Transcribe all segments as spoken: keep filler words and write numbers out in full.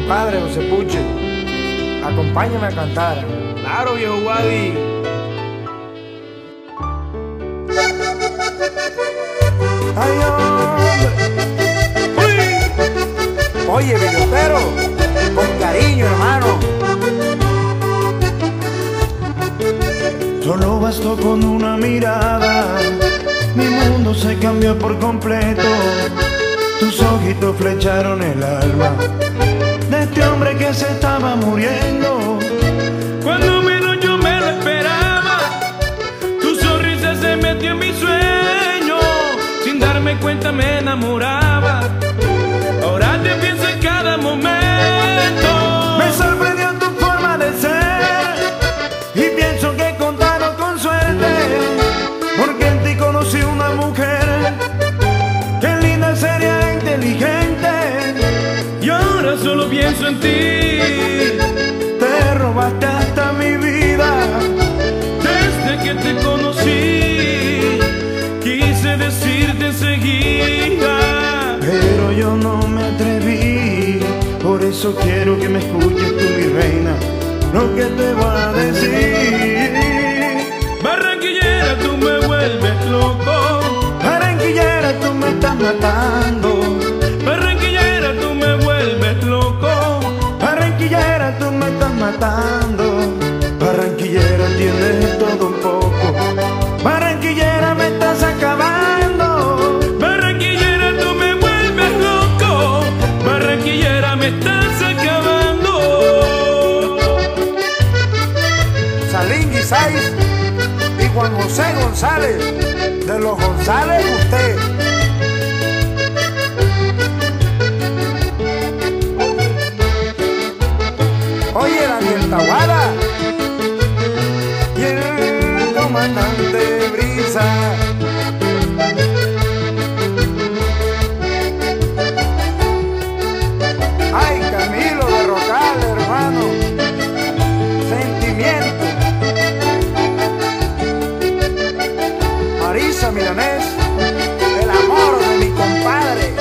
compadre José Puche, acompáñame a cantar. Claro, viejo Wadi. Ay, hombre. Uy. Oye, bellotero, con cariño, hermano. Solo bastó con una mirada, mi mundo se cambió por completo. Tus ojitos flecharon el alma de este hombre que se estaba muriendo. Cuando menos yo me lo esperaba, tu sonrisa se metió en mi sueño. Sin darme cuenta me enamoraba. Ahora te pienso en cada momento. Me sorprendió tu forma de ser y pienso que he contado con suerte, porque en ti conocí una mujer que linda, seria e inteligente. Y ahora solo pienso en ti. Te robaste hasta mi vida. Desde que te conocí, quise decirte enseguida, pero yo no me atreví. Por eso quiero que me escuches tú, mi reina, lo que te voy a decir. Barranquillera, tú me vuelves loco. Barranquillera, tú me estás matando. Barranquillera, tú me vuelves loco. Barranquillera, tú me estás matando. Barranquillera, entiendes todo un poco. Barranquillera, me estás acabando. Barranquillera, tú me vuelves loco. Barranquillera, me estás acabando. Salín Guisáis y Juan José González, de los González usted. Oye, Daniel Tahuada y el comandante Brisa. Ay, Camilo de Rocal, hermano. Sentimiento. Marisa Milanés, el amor de mi compadre.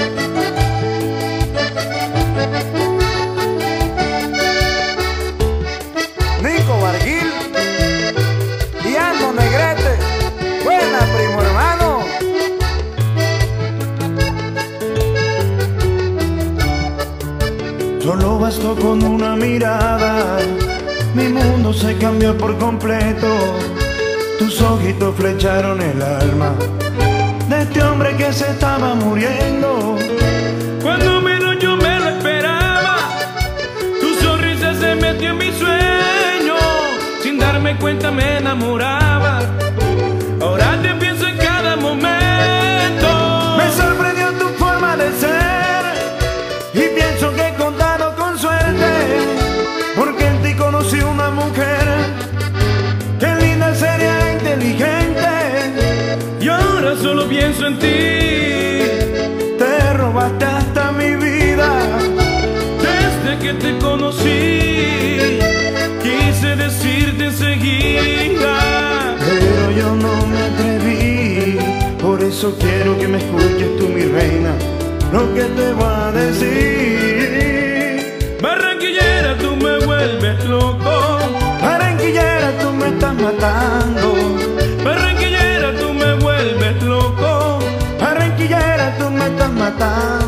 Nico Barguil y Ando Negrete. Buena, primo hermano. Solo bastó con una mirada, mi mundo se cambió por completo. Tus ojitos flecharon el alma de este hombre que se estaba muriendo. Cuando menos yo me lo esperaba, tu sonrisa se metió en mi sueño. Sin darme cuenta me enamoraba. Ahora te pienso en cada momento. Me sorprendió tu forma de ser y pienso que he contado con suerte, porque en ti conocí una mujer que linda, seria e inteligente. Y ahora solo pienso en ti. Te robaste hasta mi vida. Desde que te conocí, quise decirte enseguida, pero yo no me atreví. Por eso quiero que me escuches tú, mi reina, lo que te voy a decir. Barranquillera, tú me vuelves loco. Barranquillera, tú me estás matando. Barranquillera, tú me vuelves loco. Barranquillera, tú me estás matando.